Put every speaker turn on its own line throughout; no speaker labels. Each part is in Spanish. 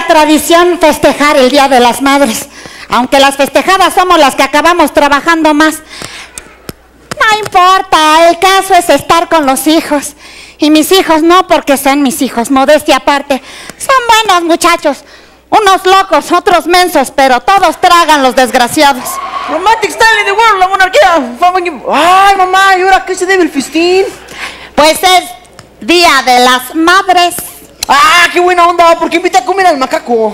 tradición festejar el Día de las Madres, aunque las festejadas somos las que acabamos trabajando más. No importa, el caso es estar con los hijos. Y mis hijos no porque sean mis hijos, modestia aparte. Son buenos muchachos, unos locos, otros mensos, pero todos tragan los desgraciados.
Romantic style in the world, la monarquía. Ay, mamá, ¿y ahora qué se debe el festín?
Pues es Día de las Madres.
Ah, qué buena onda, porque invita a comer al macaco.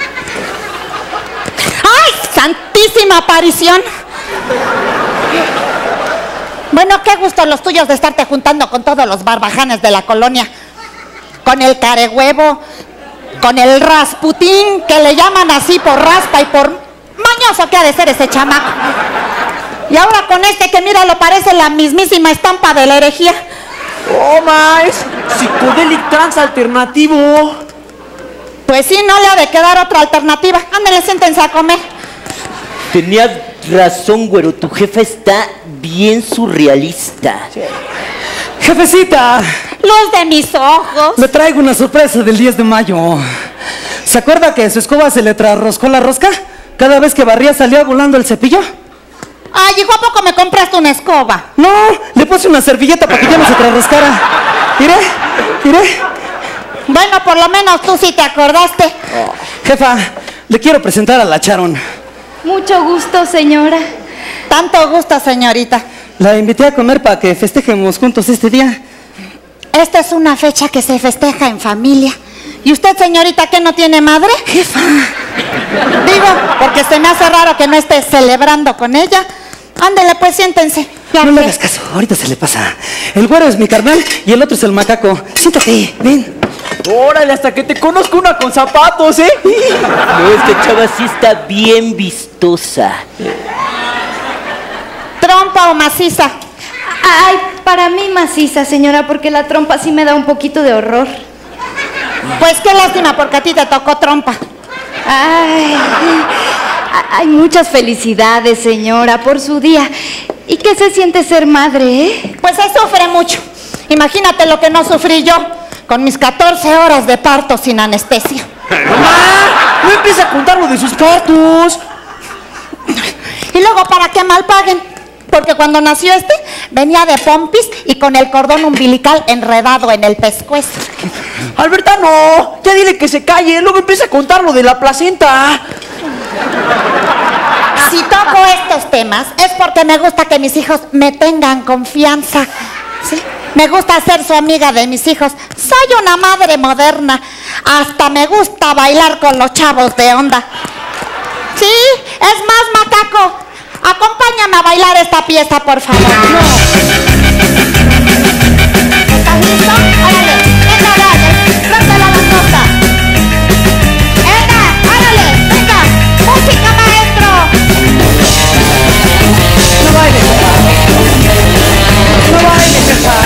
¡Ay, santísima aparición! Bueno, qué gusto los tuyos de estarte juntando con todos los barbajanes de la colonia. Con el carehuevo, con el Rasputín, que le llaman así por raspa y por mañoso que ha de ser ese chamaco. Y ahora con este que mira, lo parece la mismísima estampa de la herejía.
Oh, ma, es psicodélic trans alternativo.
Pues sí, no le ha de quedar otra alternativa. Ándale, siéntense a comer.
Tenías razón, güero, tu jefa está bien surrealista.
Sí.
Jefecita,
Luz de mis ojos.
le traigo una sorpresa del 10 de mayo. ¿Se acuerda que su escoba se le trasroscó la rosca? Cada vez que barría salía volando el cepillo.
Ay, hijo, ¿a poco me compraste una escoba?
No, le puse una servilleta para que ya no se trasroscara. Mire.
Bueno, por lo menos tú sí te acordaste.
Oh. Jefa, le quiero presentar a la Charon.
Mucho gusto, señora.
Tanto gusto, señorita.
La invité a comer para que festejemos juntos este día.
Esta es una fecha que se festeja en familia. ¿Y usted, señorita, qué no tiene madre?
Jefa.
Digo, porque se me hace raro que no esté celebrando con ella. Ándele, pues, siéntense. Ya
No le
que-
hagas caso, ahorita se le pasa. El güero es mi carnal y el otro es el macaco. Siéntate, ven.
Órale, hasta que te conozco una con zapatos, ¿eh?
No, esta chava sí está bien vistosa.
¿Trompa o maciza?
Ay, para mí maciza, señora, porque la trompa sí me da un poquito de horror.
Pues qué lástima, porque a ti te tocó trompa.
Ay, muchas felicidades, señora, por su día. ¿Y qué se siente ser madre, eh?
Pues se sufre mucho. Imagínate lo que no sufrí yo con mis 14 horas de parto sin anestesia.
¡Mamá! No empieza a contar lo de sus partos.
Y luego, ¿para qué mal paguen? Porque cuando nació este, venía de pompis y con el cordón umbilical enredado en el pescuezo.
Alberta, no. Ya dile que se calle. Luego empieza a contar lo de la placenta.
Si toco estos temas es porque me gusta que mis hijos me tengan confianza. ¿Sí? Me gusta ser su amiga de mis hijos. Soy una madre moderna. Hasta me gusta bailar con los chavos de onda. Sí, es más, macaco, acompáñame a bailar esta pieza, por favor. No. ¿Estás listo? Órale, venga, dale, suelta la langosta. Venga, órale, venga, música, maestro.
No baile, jefa. No baile, jefa.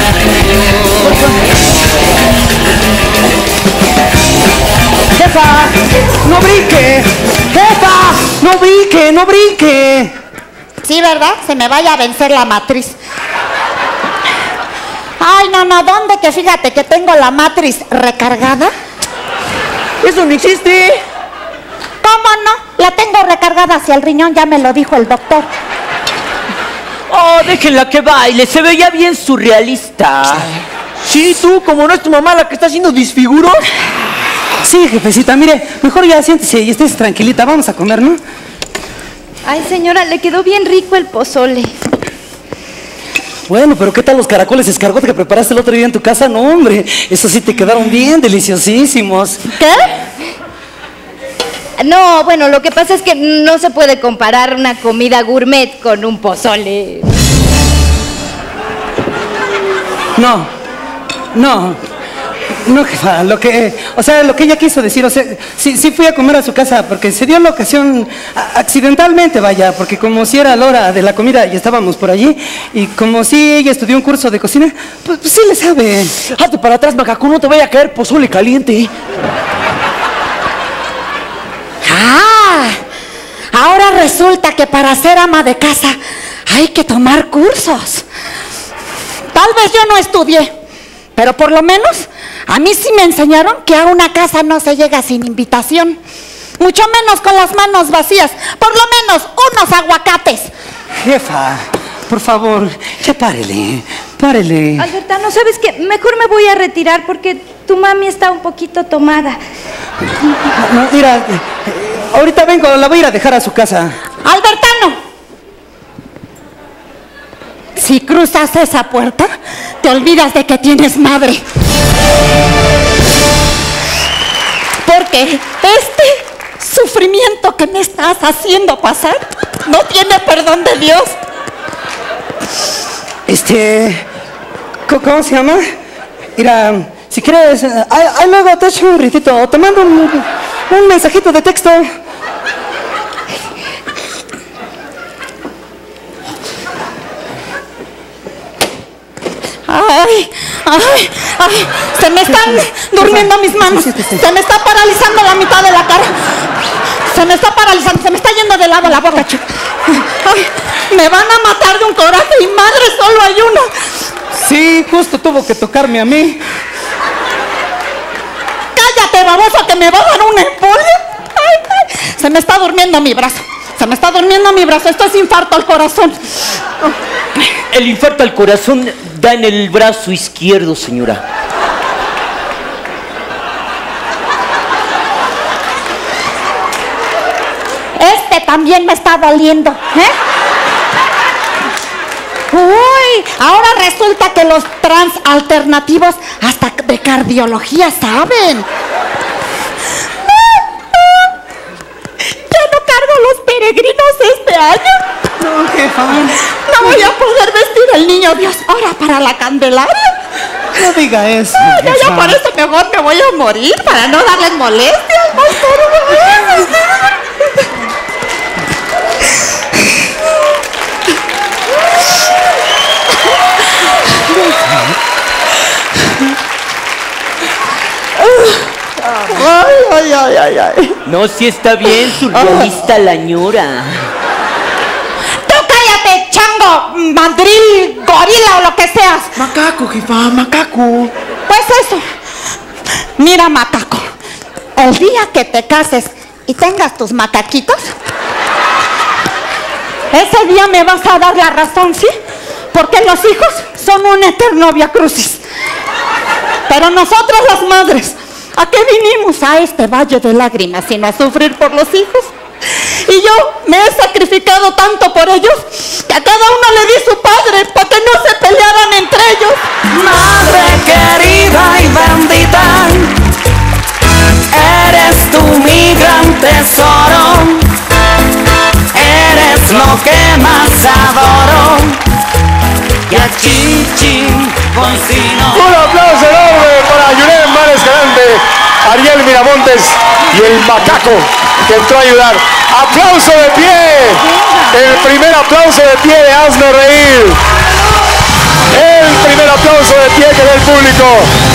Jefa, no brinque. Jefa, no brinque, no brinque.
Sí, ¿verdad? Se me vaya a vencer la matriz. Ay, no, ¿dónde? Que fíjate que tengo la matriz recargada.
Eso no existe.
¿Cómo no? La tengo recargada hacia el riñón, ya me lo dijo el doctor.
Oh, déjenla que baile, se veía bien surrealista.
Sí, tú, como no es tu mamá la que está haciendo disfiguros.
Sí, jefecita, mire, mejor ya siéntese y estés tranquilita. Vamos a comer, ¿no?
Ay, señora, le quedó bien rico el pozole.
Bueno, pero ¿qué tal los caracoles escargot que preparaste el otro día en tu casa? No, hombre, esos sí te quedaron bien deliciosísimos.
¿Qué? No, bueno, lo que pasa es que no se puede comparar una comida gourmet con un pozole.
No, jefa, lo que ella quiso decir, o sea, sí fui a comer a su casa porque se dio la ocasión accidentalmente, vaya, porque como si era la hora de la comida y estábamos por allí, y como si ella estudió un curso de cocina, pues sí le sabe.
Hazte para atrás, macaco, no te vaya a caer pozole caliente.
Ah, ahora resulta que para ser ama de casa hay que tomar cursos. Tal vez yo no estudié, pero por lo menos A mí sí me enseñaron que a una casa no se llega sin invitación. Mucho menos con las manos vacías. Por lo menos unos aguacates.
Jefa, por favor, ya párele. Párele.
Albertano, ¿sabes qué? Mejor me voy a retirar porque tu mami está un poquito tomada.
No, mira, ahorita vengo, la voy a ir a dejar a su casa.
Albertano, si cruzas esa puerta, te olvidas de que tienes madre. Porque este sufrimiento que me estás haciendo pasar no tiene perdón de Dios.
¿Cómo se llama? Mira, si quieres, ahí luego te echo un gritito o te mando un mensajito de texto.
Ay, se me están durmiendo mis manos. Se me está paralizando la mitad de la cara. Se me está paralizando, se me está yendo de lado la boca, chico. Ay, me van a matar de un coraje y madre solo hay una.
Sí, justo tuvo que tocarme a mí.
Cállate, baboso, que me va a dar una embolia. Se me está durmiendo mi brazo. Se me está durmiendo mi brazo. Esto es infarto al corazón.
El infarto al corazón da en el brazo izquierdo, señora.
Este también me está doliendo, ¿eh? Uy, ahora resulta que los trans alternativos hasta de cardiología saben. Ya no cargo los peregrinos este año.
No, jefa.
No voy a poder vestir al niño Dios ahora para la Candelaria.
No diga eso.
Ya por eso mejor me voy a morir para no darles molestias. Ay.
No, si está bien, surrealista la ñora.
Tú cállate, chango, mandril, gorila o lo que seas.
Macaco, jefa, macaco.
Pues eso. Mira, macaco, el día que te cases y tengas tus macaquitos, ese día me vas a dar la razón, ¿sí? Porque los hijos son un eterno viacrucis. Pero nosotros las madres, ¿a qué vinimos a este valle de lágrimas sino a sufrir por los hijos? Y yo me he sacrificado tanto por ellos que a cada uno le di su padre para que no se pelearan entre ellos.
Madre querida y bendita, eres tú mi gran tesoro, eres lo que más adoro, y a Chichi Concino.
Un aplauso enorme para Yunet Mar Escalante, Ariel Miramontes y el macaco que entró a ayudar. ¡Aplauso de pie! El primer aplauso de pie de Hazme Reír. El primer aplauso de pie que da el público.